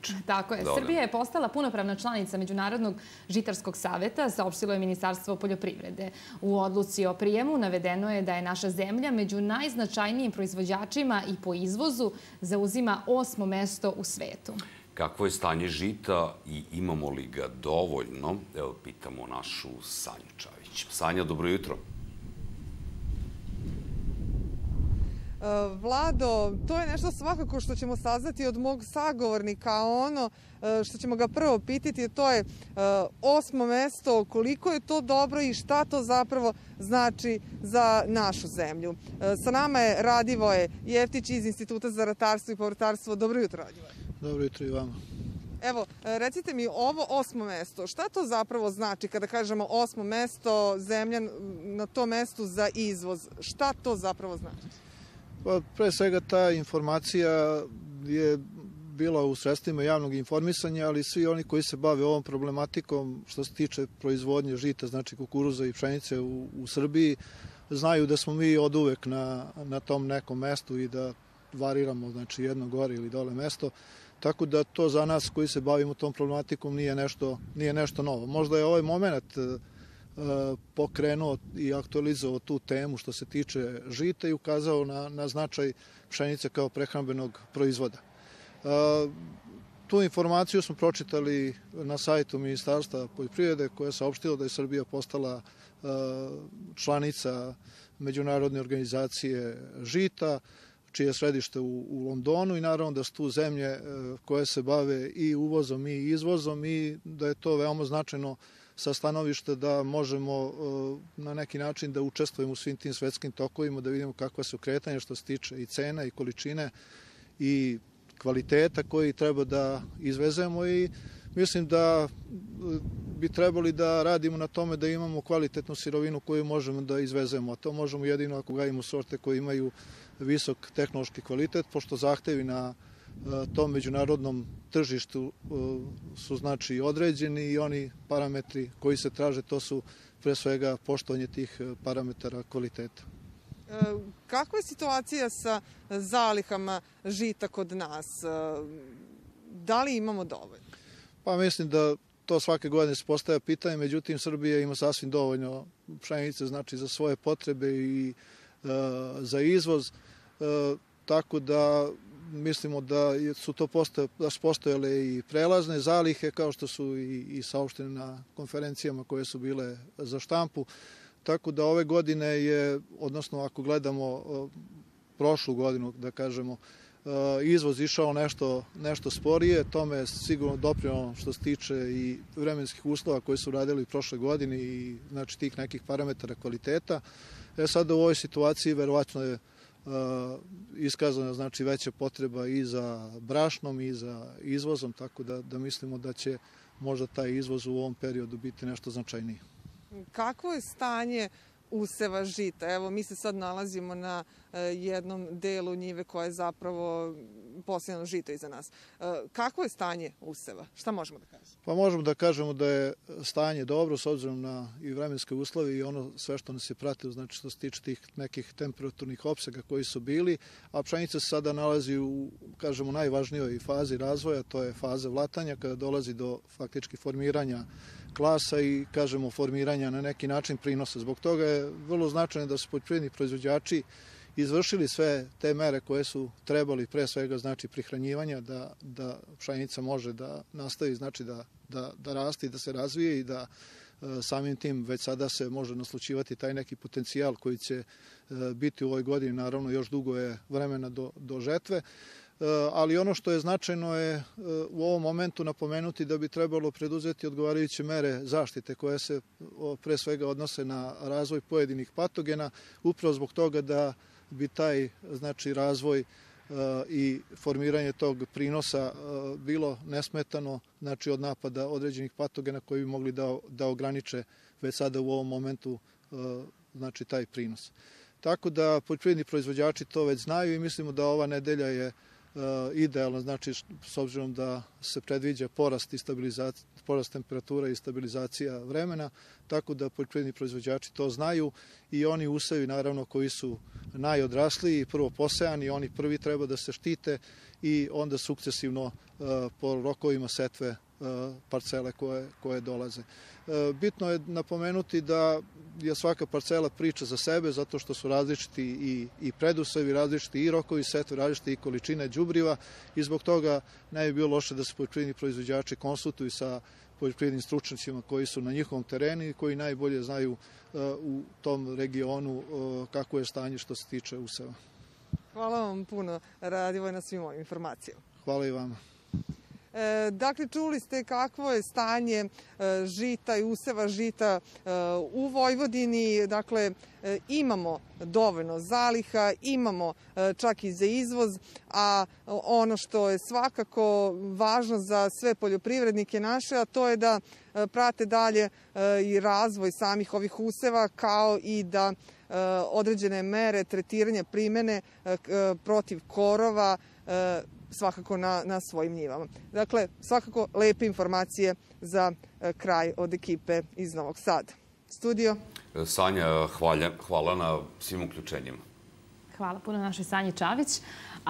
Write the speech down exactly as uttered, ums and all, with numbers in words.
priče. Tako je. Srbija je postala punopravna članica Međunarodnog žitarskog saveta, saopštilo je Ministarstvo poljoprivrede. U odluci o prijemu navedeno je da je naša zemlja među najznačajnijim proizvođačima i po izvozu zauzima osmo mesto u svetu. Kakvo je stanje žita i imamo li ga dovoljno? Evo, pitamo našu Sanju Čavić. Sanja, dobro jutro. Vlado, to je nešto svakako što ćemo saznati od mog sagovornika, a ono što ćemo ga prvo pitati, to je osmo mesto, koliko je to dobro i šta to zapravo znači za našu zemlju. Sa nama je Radivoje Jeftić iz Instituta za ratarstvo i povrtarstvo. Dobro jutro, Radivoje. Dobro jutro i vama. Evo, recite mi, ovo osmo mesto, šta to zapravo znači kada kažemo osmo mesto, zemlja na tom mestu za izvoz? Šta to zapravo znači? Pa, pre svega ta informacija je bila u sredstvima javnog informisanja, ali svi oni koji se bave ovom problematikom što se tiče proizvodnje žita, znači kukuruza i pšenice u, u Srbiji, znaju da smo mi od uvek na, na tom nekom mestu i da variramo, znači jedno gore ili dole mesto. Tako da to za nas koji se bavimo tom problematikom nije nešto, nije nešto novo. Možda je ovaj moment pokrenuo i aktualizovao tu temu što se tiče žita i ukazao na, na značaj pšenice kao prehrambenog proizvoda. Tu informaciju smo pročitali na sajtu Ministarstva poljoprivrede koja je saopštila da je Srbija postala članica Međunarodne organizacije žita, čije je središte u, u Londonu i naravno da su tu zemlje koje se bave i uvozom i izvozom i da je to veoma značajno sa stanovišta da možemo na neki način da učestvujemo u svim tim svetskim tokovima, da vidimo kakva su kretanja što se tiče i cena i količine i kvaliteta koji treba da izvezemo i mislim da bi trebali da radimo na tome da imamo kvalitetnu sirovinu koju možemo da izvezemo, a to možemo jedino ako gajimo sorte koje imaju visok tehnološki kvalitet, pošto zahtevi na tom međunarodnom tržištu su znači određeni i oni parametri koji se traže, to su pre svega poštovanje tih parametara kvaliteta. Kakva je situacija sa zalihama žita kod nas? Da li imamo dovoljno? Pa mislim da to svake godine se postavlja pitanje, međutim Srbija ima sasvim dovoljno pšenice, znači za svoje potrebe i uh, za izvoz, uh, tako da mislimo da su to postoje, da su postojale i prelazne zalihe kao što su i, i saopštene na konferencijama koje su bile za štampu. Tako da ove godine je, odnosno ako gledamo uh, prošlu godinu, da kažemo, uh, izvoz išao nešto, nešto sporije, tome je sigurno doprinelo što se tiče i vremenskih uslova koji su radili prošle godine i znači tih nekih parametara kvaliteta. E sada u ovoj situaciji verovatno je uh, iskazana znači veća potreba i za brašnom i za izvozom, tako da, da mislimo da će možda taj izvoz u ovom periodu biti nešto značajniji. Kakvo je stanje useva žita? Evo, mi se sad nalazimo na jednom delu njive koja je zapravo posejano žito iza nas. Kakvo je stanje useva? Šta možemo da kažemo? Pa možemo da kažemo da je stanje dobro s obzirom na i vremenske uslove i ono sve što nas je pratilo, znači što se tiče tih nekih temperaturnih opsega koji su bili, a pšenica se sada nalazi u, kažemo, najvažnijoj fazi razvoja, to je faza vlatanja, kada dolazi do faktički formiranja klasa i, kažemo, formiranja na neki način prinosa. Zbog toga je vrlo značajno da su poljoprivredni proizvođači izvršili sve te mere koje su trebali, pre svega znači prihranjivanja, da, da pšenica može da nastavi, znači da, da, da raste i da se razvije i da e, samim tim već sada se može naslućivati taj neki potencijal koji će e, biti u ovoj godini, naravno još dugo je vremena do, do žetve. Ali ono što je značajno je u ovom momentu napomenuti da bi trebalo preduzeti odgovarajuće mere zaštite koje se pre svega odnose na razvoj pojedinih patogena, upravo zbog toga da bi taj znači razvoj i formiranje tog prinosa bilo nesmetano, znači od napada određenih patogena koji bi mogli da, da ograniče već sada u ovom momentu znači taj prinos. Tako da poljoprivredni proizvođači to već znaju i mislimo da ova nedelja je idealno, znači s obzirom da se predviđa porast, i porast temperatura i stabilizacija vremena, tako da poljoprivredni proizvođači to znaju i oni usevi naravno koji su najodrasliji, prvo posejani, oni prvi treba da se štite i onda sukcesivno po rokovima setve parcele koje, koje dolaze. Bitno je napomenuti da je svaka parcela priča za sebe, zato što su različiti i, i predusevi, različiti i rokovi setve, različiti i količine đubriva i zbog toga ne bi bilo loše da se poljoprivredni proizvođači konsultuju sa poljoprivrednim stručnjacima koji su na njihovom terenu i koji najbolje znaju uh, u tom regionu uh, kako je stanje što se tiče useva. Hvala vam puno, Radivoj, na svim ovim informacijama. Hvala i vama. E, dakle, čuli ste kakvo je stanje e, žita i useva žita e, u Vojvodini. Dakle, e, imamo dovoljno zaliha, imamo e, čak i za izvoz, a ono što je svakako važno za sve poljoprivrednike naše, a to je da e, prate dalje e, i razvoj samih ovih useva, kao i da e, određene mere tretiranja primene e, protiv korova e, svakako na, na svojim njivama. Dakle, svakako lepe informacije za e, kraj od ekipe iz Novog Sada. Studio. Sanja, hvala, hvala na svim uključenjima. Hvala puno našoj Sanji Čavić.